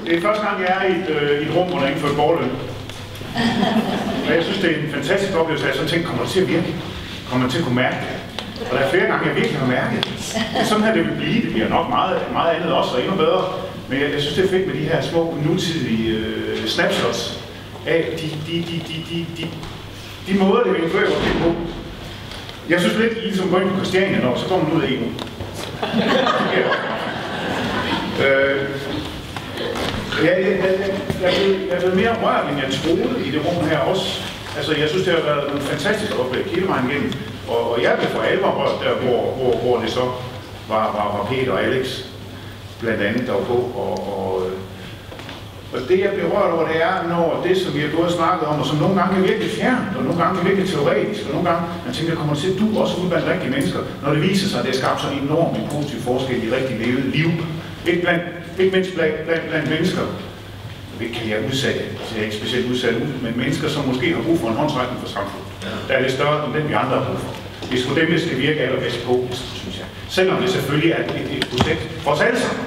Det er første gang, jeg er i et rum, hvor der er indført borgerløn. Og jeg synes, det er en fantastisk oplevelse, at jeg sådan tænker, kommer det til at virke? Kommer man til at kunne mærke det? Og der er flere gange, jeg virkelig har mærket det. Sådan her det vil blive. Det bliver nok meget andet også, og endnu bedre. Men jeg synes, det er fedt med de her små, nutidige snapshots af de måder, det vil indføre vores liv på. Jeg synes lidt, ligesom går ind på Christiania, og så går man ud af EU. Jeg er blevet mere rørt, end jeg troede i det rum her også. Altså, jeg synes, det har været en fantastisk oplæg hele vejen igennem. Og jeg blev for alvor rørt der, hvor det så var Peter og Alex, blandt andet, der var på. Og det, jeg blev rørt over, det er, når det, som vi har gået og snakket om, og som nogle gange kan virke fjernt, og nogle gange kan virke teoretisk, og nogle gange, man tænker, kommer til, at du også ud blandt rigtige mennesker, når det viser sig, at det har skabt så enormt en positiv forskel i rigtig levet liv. Ikke mindst blandt mennesker. Vi kan jeg udsatte, det er ikke specielt udsat ud, men mennesker, som måske har brug for en håndsrækning for samfundet, der er lidt større end den, vi andre har brug for. Det er sgu dem, det skal virke allerbedst på, synes jeg. Selvom det selvfølgelig er et projekt for os alle sammen.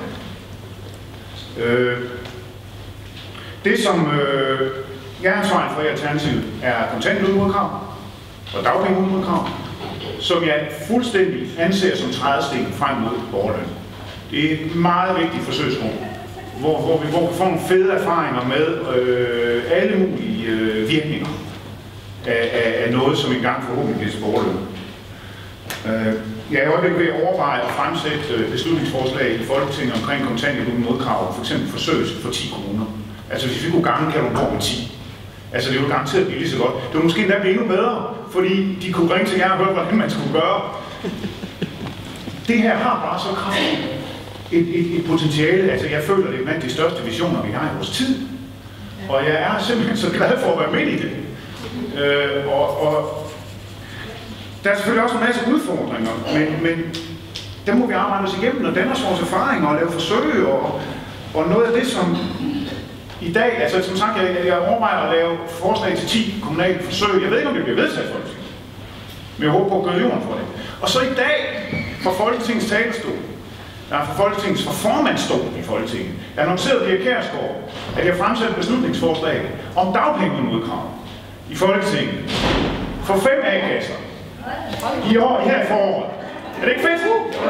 Det, som jeg er ansvarlig for i Alternativet, er kontanthjælp uden modkrav og dagpenge uden modkrav, som jeg fuldstændig anser som trædesten frem mod borgerløn. Det er et meget vigtigt forsøgsrum, hvor vi får nogle fede erfaringer med alle mulige virkninger af noget, som engang forhåbentlig bliver til borgerløn. Jeg er jo ikke ved at overveje at fremsætte beslutningsforslag i Folketinget omkring kontanthjælp uden modkrav, f.eks. forsøgs for 10 kommuner. Altså hvis vi kunne gange Kalundborg med 10. Altså det ville garanteret blive lige så godt. Det var måske endda blive endnu bedre, fordi de kunne ringe til jer og høre, hvordan man skulle gøre. Det her har bare så kraftigt et potentiale. Altså jeg føler, det er blandt de største visioner, vi har i vores tid. Og jeg er simpelthen så glad for at være med i det. Og der er selvfølgelig også en masse udfordringer, men der må vi arbejde os igennem og danne os vores erfaringer og lave forsøg. Og noget af det, som i dag, altså som sagt, jeg overvejer at lave forslag til 10 kommunale forsøg. Jeg ved ikke, om det bliver vedtaget i Folketinget, men jeg håber på at gøre jorden for det. Og så i dag, fra Folketingets talerstol, fra formandsstol i Folketinget, jeg annoncerede Pia Kjærsgaard, at jeg fremsætter beslutningsforslag om dagpenge uden modkrav i Folketinget for 5 A-kasser i år, her i foråret. Er det ikke fedt?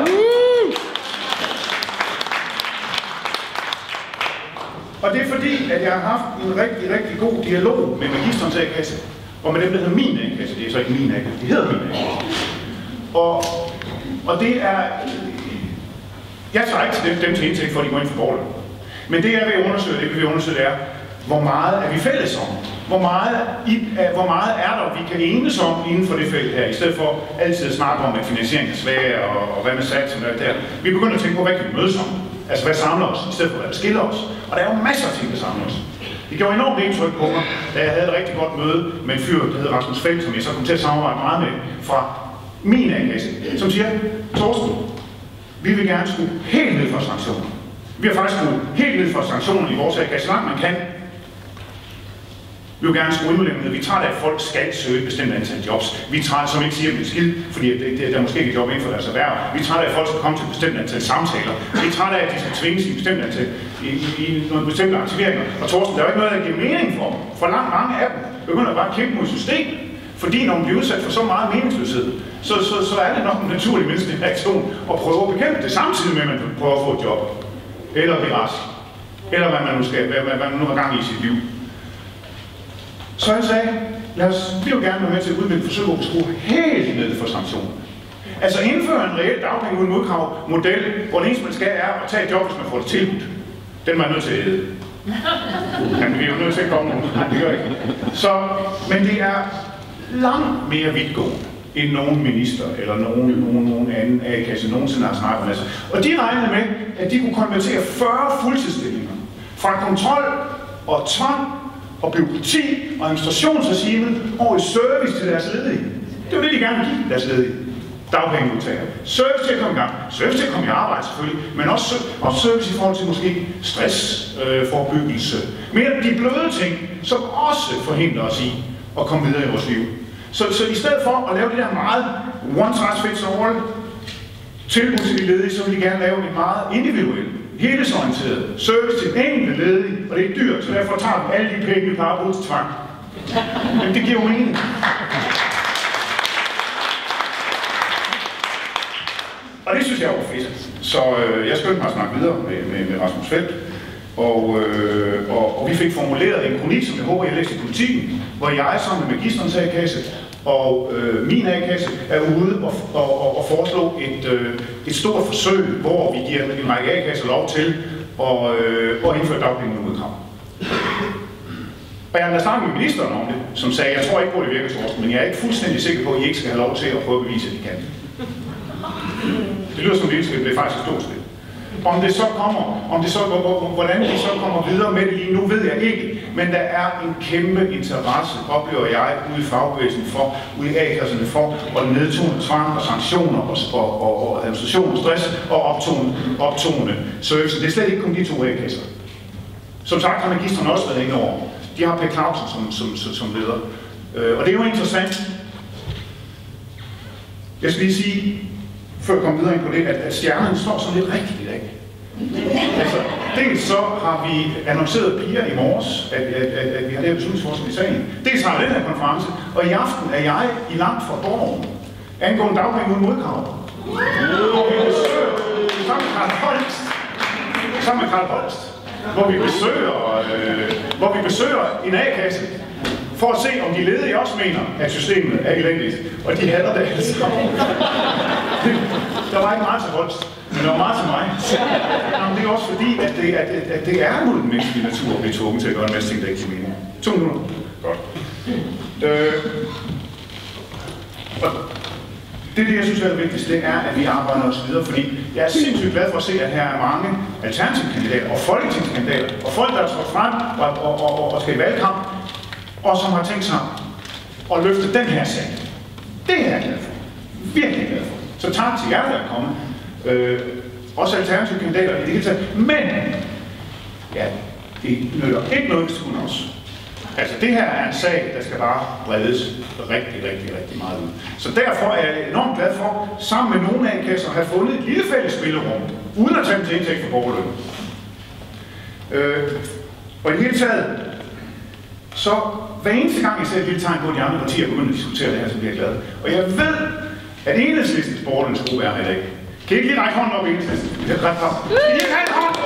Og det er fordi, at jeg har haft en rigtig, rigtig god dialog med Magisterens A-kasse, og med dem, der hedder min A-kasse. Det er så ikke min A-kasse, det hedder min A-kasse. Og det er... Jeg tager ikke dem til indtægt for, at de går ind for borgerløn. Men det jeg vil undersøge, det er, hvor meget er vi fælles om? Hvor meget er der, vi kan enes om inden for det felt her, i stedet for altid at snakke om, at finansiering er svær, og hvad med sats og alt det her. Vi begynder at tænke på, hvad kan vi mødes om? Altså, hvad samler os, i stedet for, hvad der skiller os? Og der er jo masser af ting, der samler os. Det gjorde enormt indtryk på mig, da jeg havde et rigtig godt møde med en fyr, der hedder Rasmus Felt, som jeg så kom til at samarbejde meget med, fra min A-kasse, som siger, Torsten, vi vil gerne skrue helt ned for sanktioner. Vi har faktisk skruet helt ned for sanktioner i vores A-kasse, så langt man kan. Vi vil gerne skrue endnu ned. Vi tager at folk skal søge et bestemt antal jobs. Vi tager, som ikke siger dem skid, fordi der er måske ikke et job inden for deres erhverv. Vi tager at folk skal komme til et bestemt antal samtaler. Vi tager at de skal tvinges i et bestemt antal i nogle bestemte aktiveringer. Og Torsten, der er jo ikke noget, der giver mening for dem. For langt mange af dem begynder bare at kæmpe mod systemet. Fordi når man bliver udsat for så meget meningsløshed, så er det nok en naturlig menneskelig reaktion at prøve at bekæmpe det, samtidig med, at man prøver at få et job. Eller blive rask. Eller hvad man nu skal, hvad man nu har gang i sit liv. Så jeg sagde, vi vil gerne være med til at udvikle forsøg, hvor vi skruer helt ned for sanktioner. Altså indføre en reel dagpenge uden modkrav model, hvor det eneste man skal er at tage et job, hvis man får det tilbudt. Den man er nødt til at æde. Men vi er jo nødt til at komme nogen. Nej, det gør ikke. Men det er langt mere vidtgående end nogen minister eller nogen anden A-kasse nogensinde har snakket med sig. Og de regnede med, at de kunne konvertere 40 fuldtidsstillinger fra kontrol og tvang og bureaukrati og administrationsregime over i service til deres ledige. Det var det, de gerne ville give deres ledige. Dagpengemodtagere. Service til at komme i gang. Service til at komme i arbejde selvfølgelig, men også service i forhold til måske stressforebyggelse. Men de bløde ting, som også forhindrer os i at komme videre i vores liv. Så i stedet for at lave det der meget one size fits all tilbud til de ledige, så vil de gerne lave en meget individuel, helhedsorienteret service til den enkelte ledige, og det er dyrt, så derfor tager vi alle de penge, vi bare bruger til tvang. Men det giver jo mening. Og det synes jeg var fedt. Så jeg skyndte mig at snakke videre med Rasmus Felt, og vi fik formuleret en kronik, som jeg håber, jeg læste i Politiken, hvor jeg sammen med Magisterens A-kasse og min A-kasse er ude og foreslå et stort forsøg, hvor vi giver en række A-kasser lov til at indføre dagpenge med udkrav. Og jeg har snakket med ministeren om det, som sagde, jeg tror ikke på, at det virker, Torsten, men jeg er ikke fuldstændig sikker på, at I ikke skal have lov til at prøve at bevise, at I kan. Det lyder som det skal blive faktisk et stort skridt. Hvordan de så kommer videre med det lige nu, ved jeg ikke. Men der er en kæmpe interesse, oplever jeg, ude i fagbevægelsen for, ude i A-kasserne for, at nedtone tvang og sanktioner og administration og stress og optone service. Det er slet ikke kun de to A-kasser. Som sagt har magisterne også været inde over. De har Per Clausen som leder. Og det er jo interessant. Jeg skal lige sige, før jeg kommer videre ind på det, at stjernerne står sådan lidt rigtigt i dag. Altså, dels så har vi annonceret piger i morges, at vi har lavet beslutningsforslag i sagen. Dels har vi den her konference, og i aften er jeg i Langt fra Borgen angående dagpenge uden modkrav. Og vi besøger sammen med Karl Holst, hvor vi besøger en A-kasse, for at se, om de ledige også mener, at systemet er elendigt. Og de hader det altså. Der var ikke meget til Holst, men der var meget til mig. Jamen, det er også fordi, at det er mod den menneskelige natur at blive tvunget til at gøre en masse ting, der ikke giver mening. 2 minutter. Godt. Det, jeg synes er det vigtigste, det er, at vi arbejder os videre, fordi jeg er sindssygt glad for at se, at her er mange alternativkandidater og folketingskandidater, og folk, der er trådt frem og skal i valgkamp, og som har tænkt sig at løfte den her sag. Det er jeg glad for. Virkelig glad for. Så tak til jer, der er kommet. Også alternative kandidater i det hele taget. Men, ja, det nytter ikke noget, hvis det kun os. Altså, det her er en sag, der skal bare bredes rigtig meget ud. Så derfor er jeg enormt glad for, sammen med nogle A-kasser, at have fundet et lille fælles spillerum, uden at tage dem til indtægt for borgerløn. Og i det hele taget, så hver eneste gang, jeg ser et lille tegn på, at de andre partier begynder at diskutere det her, så bliver jeg glad. Og jeg ved, at Enhedslistens borgerlønsgruppe er her i dag. Kan I ikke lige række hånden op, Enhedslisten? Vi kan række hånden. Kan I ikke række hånden?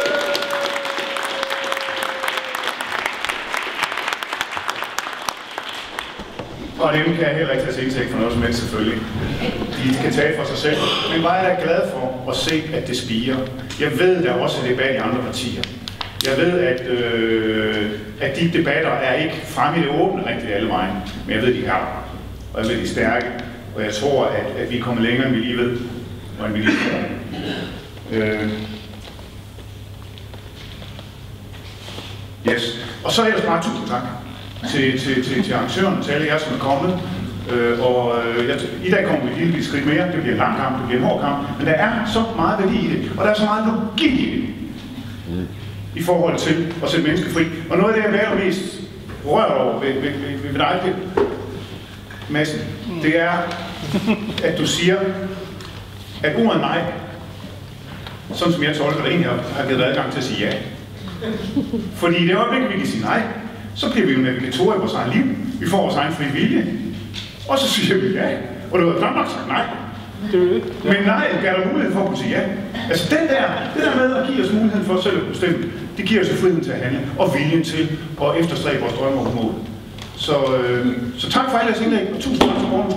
Og dem kan jeg heller ikke tage indtægt for noget som helst, selvfølgelig. De kan tale for sig selv. Men bare er jeg glad for at se, at det spirer. Jeg ved, der er også debat i andre partier. Jeg ved, at de debatter er ikke fremme i det åbne rigtig alle vejen. Men jeg ved, de er der. Og jeg ved, de er stærke. Og jeg tror, at vi kommer længere, end vi lige ved. Og end vi lige ved. Yes. Og så ellers bare tusind tak til arrangørerne, til alle jer, som er kommet. I dag kommer vi et lille skridt mere. Det bliver en lang kamp, det bliver en hård kamp. Men der er så meget værdi i det, og der er så meget logik i det. I forhold til at sætte mennesker fri. Og noget af det, jeg er mest rørt over ved dig, Madsen, det er, at du siger, at ordet nej, sådan som jeg tolker det, egentlig har givet adgang til at sige ja. Fordi i det øjeblik, vi kan sige nej, så bliver vi jo navigatorer i vores egen liv. Vi får vores egen fri vilje. Og så siger vi ja. Og det var knap nok sagt nej. Men nej, gav der mulighed for at kunne sige ja. Altså det der med at give os muligheden for selv at bestemme, det giver os friheden til at handle, og viljen til at efterstræbe vores drømme og mål. Så tak for alle jeres indlæg, og tusind tak for morgen.